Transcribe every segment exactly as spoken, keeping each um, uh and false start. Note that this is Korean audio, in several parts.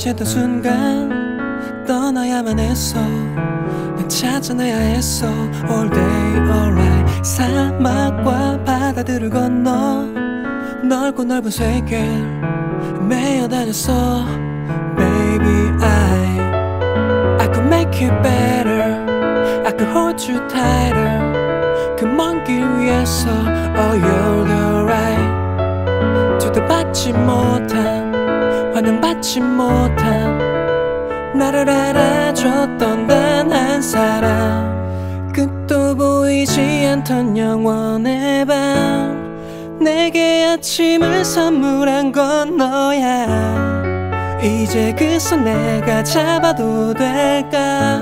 마주쳤던 순간 떠나야만 했어. 난 찾아내야 했어. All day alright. 사막과 바다들을 건너 넓고 넓은 세계를 메어 다녔어. Baby I I could make it better. I could hold you tighter. 그 먼 길 위에서 Oh you're the right. 두드받지 못한 환영받지 못한 나를 알아줬던 단 한 사람. 끝도 보이지 않던 영원의 밤 내게 아침을 선물한 건 너야. 이제 그 손 내가 잡아도 될까?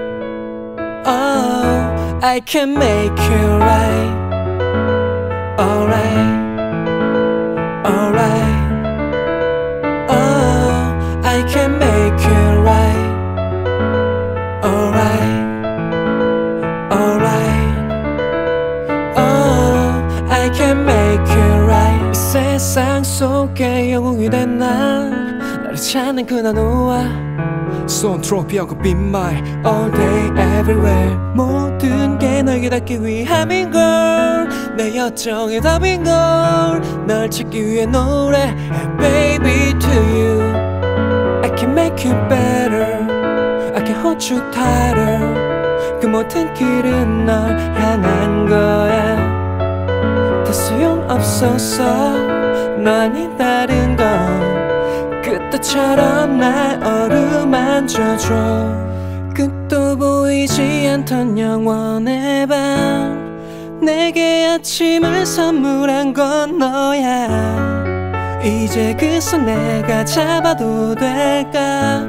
Oh, I can make you right. Alright, alright. Oh, I can make you right. Alright, alright. Oh, I can make you right. 이 세상 속에 영웅이 된 날 나를 찾는 그날 너와 So throw up be my all day everywhere. 모든 게 너에게 닿기 위함인 걸. 내 여정의 답인 걸. 널 찾기 위해 노래 Baby to you I can make you better. I can hold you tighter. 그 모든 길은 널 향한 거야. 다 소용없었어. 너 아닌 다른 건 그때처럼 날 어루만져줘. 끝도 보이지 않던 영원의 밤 내게 아침을 선물한 건 너야. 이제 그 손 내가 잡아도 될까?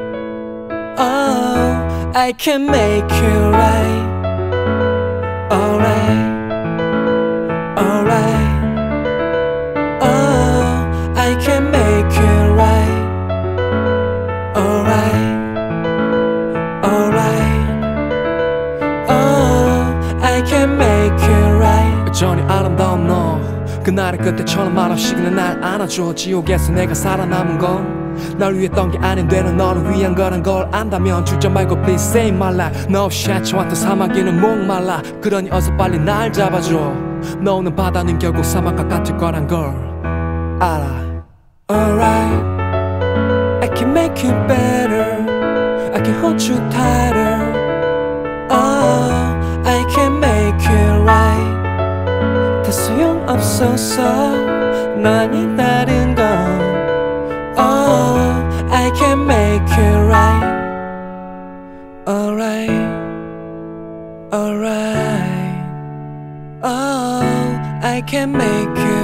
Oh, I can make you right. Alright, alright. Oh, I can make you right. Alright, alright. Oh, I can make you right. 여전히 아름다운 너 그날의 끝에처럼 말없이 그냥 날 안아줘. 지옥에서 내가 살아남은 건 날 위했던 게 아닌 되는 너를 위한 거란 걸 안다면 주저 말고 please save my life. 너 없이 헤쳐왔던 사막에는 목말라. 그러니 어서 빨리 날 잡아줘. 너 없는 바다는 결국 사막과 같을 거란 걸 알아. Alright, I can make you better. I can hold you tighter. Oh, I can make you right. 다 소용없었어. 너 아닌 다른 건 Oh, I can make you right. Alright, alright. Oh, I can make you